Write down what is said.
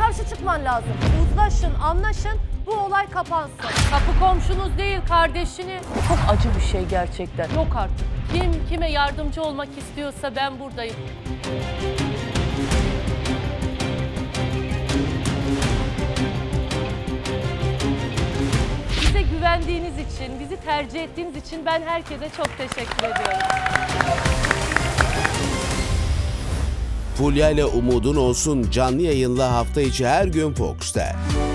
karşı çıkman lazım. Uzlaşın, anlaşın, bu olay kapansın. Kapı komşunuz değil, kardeşini. Çok acı bir şey gerçekten. Yok artık. Kim kime yardımcı olmak istiyorsa ben buradayım. Bize güvendiğiniz için, bizi tercih ettiğiniz için ben herkese çok teşekkür ediyorum. Fulya ile Umudun Olsun canlı yayınla hafta içi her gün Fox'ta.